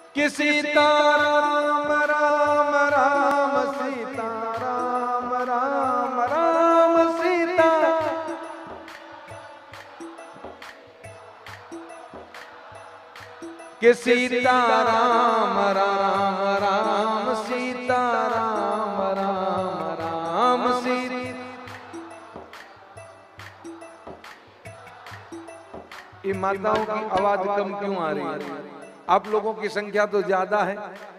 कि सीता राम राम राम सीता राम राम राम सीता। कि सीता राम राम राम सीता राम राम राम सीता। ये माताओं की आवाज कम क्यों आ रही है? आप लोगों की संख्या तो ज्यादा है।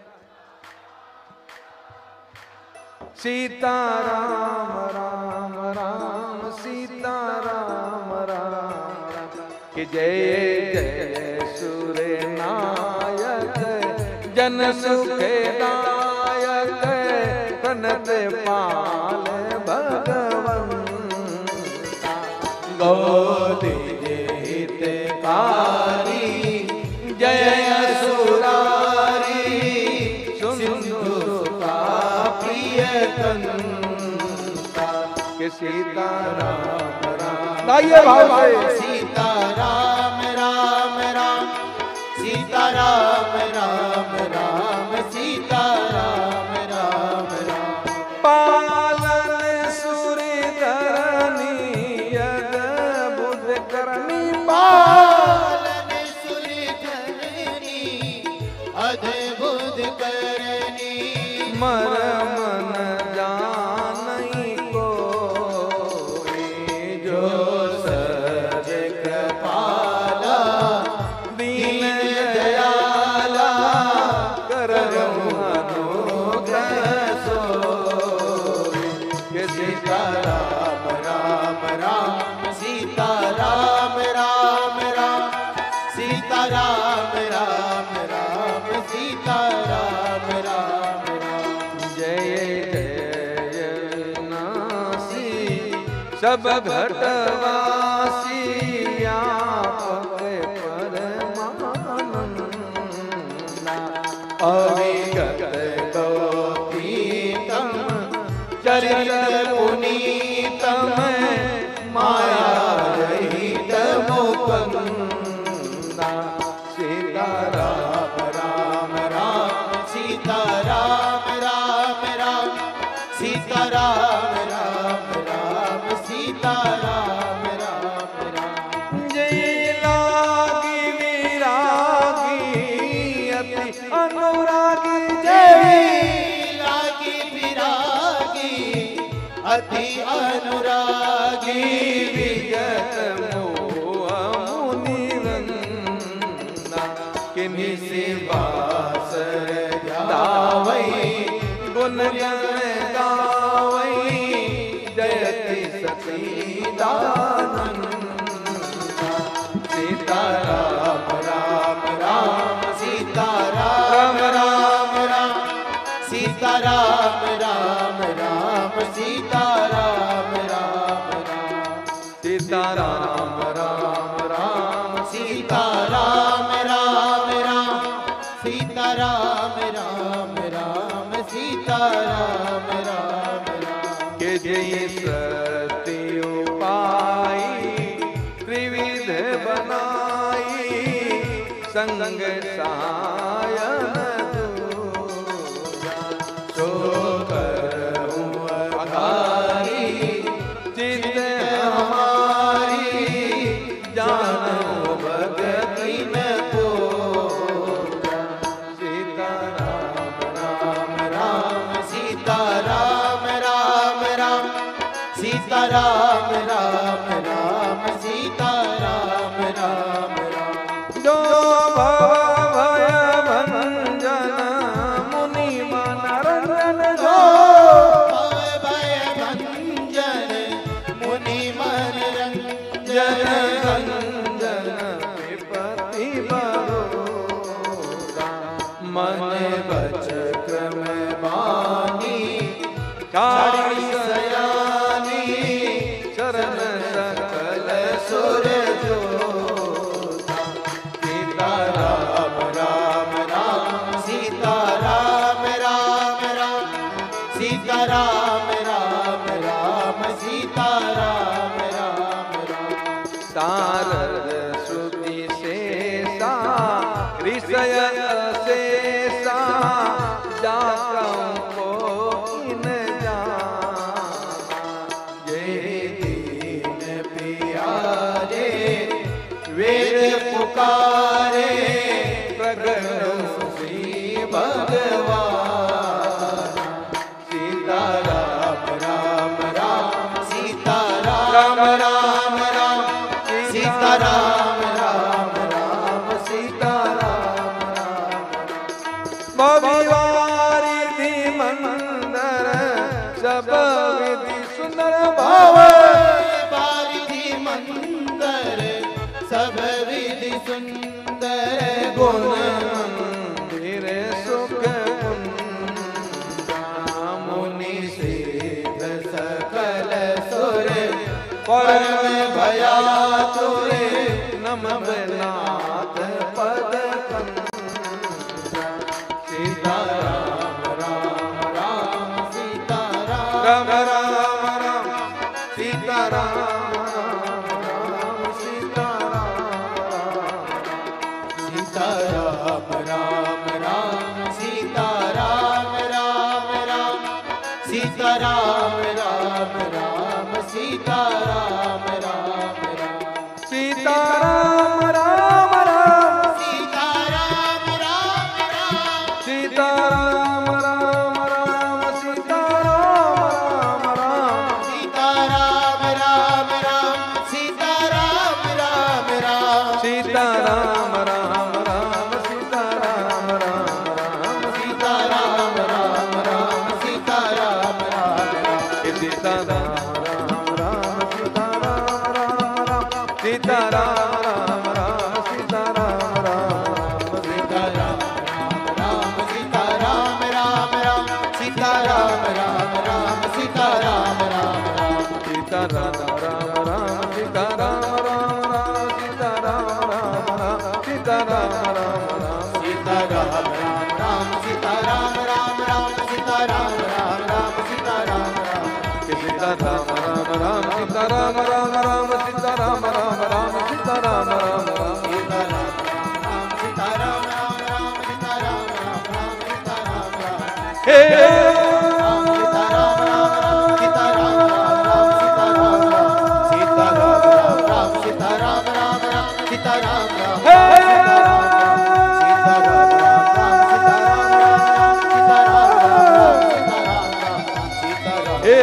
सीता राम राम राम सीता राम राम। कि जय जय सूर्य नायक जन सुख दायक प्रणत पाल भगवंता। गोदी हितकारी जय सुरारी सिंधु का प्रिय कंता। के सीता राम राम गाइए भाव से। सीता राम राम राम सीता राम राम राम सीता राम राम राम। पालन सूरी धरनी यद बुध करनी पालन सूरी धरनी अद्भुत करनी। मरम न जानई कोई जो सज कृपाला दीन दयाला करहु अनुग्रह सोई। के सीता राम राम राम सीता राम राम राम सीता राम राम राम सीता राम राम राम। जय जय नासी सब घटवासी आपके परमानंदा। अविगत गौतीतम चरित पुनीतम माया रहित मुकुंदा। सीता राम राम राम सीता राम राम राम सीता राम राम राम सीता राम राम राम। जय लागी विरागी अति अनुरागी जय लागी विरागी अति अनुरागी। विगत मोह मुनिवंदा। कि निशिवास दावई गुण गण गावई जयति सती दानंदा। सीता राम राम राम सीता राम राम राम सीता राम राम राम सीता राम राम राम सीता राम राम राम सीता राम राम राम सीता राम राम राम सीता राम राम राम। के जय सती उपाई त्रिविध बनाई संग सायन दूजा। सो करहूँ अघारी चित हमारी जानो भगति न पूजा। सीता राम राम राम सीता राम राम राम सीता राम राम राम सीता राम राम राम। जो भव भय भंजन मुनि मन रंजन जो भव भय भंजन मुनि मन जन रंजन। रंजन विपति बरोगा। मन बच क्रम बानी छाड़ी सयानी शरण सकल सुर जोधा। सीता राम राम राम सीता राम राम राम सीता राम राम राम सीता राम राम राम। शारद श्रुति शेषा ऋषय से पविवारी दी मंदर सब विधि सुंदर भाव बारिधि मंदर सब विधि सुंदर गुण मंदिर सुख मुनि सिद्ध सकल सुर परम भया तुरे नम नाथ पद सीता राम राम राम सीता राम राम राम राम सीता राम राम सीता सीता राम राम राम सीता राम राम राम सीता राम राम राम सीता राम राम राम सीता राम राम राम सीता राम राम राम सीता राम राम राम सीता राम राम सीता राम राम राम सीता राम राम राम सीता राम राम राम सीता राम राम राम सीता राम राम राम सीता राम राम राम सीता राम राम राम सीता राम राम राम सीता राम राम राम सीता राम राम सीता राम राम सीता राम राम राम सीता राम राम राम सीता राम राम राम सीता राम राम राम सीता राम राम राम सीता राम राम राम सीता राम राम राम सीता राम राम सीता राम राम सीता राम राम सीता राम राम सीता राम राम राम सीता राम राम राम सीता राम राम राम सीता राम राम राम सीता राम राम सीता राम राम सीता राम राम हे सीता राम राम सीता राम राम सीता राम राम सीता राम राम सीता राम राम हे सीता राम राम सीता राम राम सीता राम राम सीता राम हे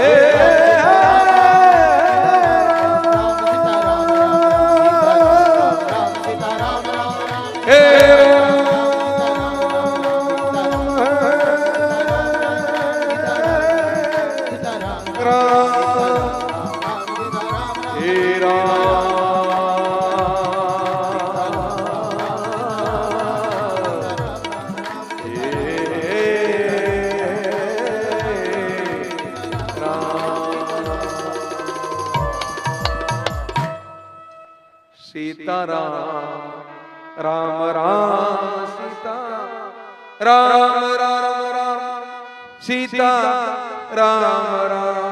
सीता राम राम राम सीता राम राम राम सीता राम राम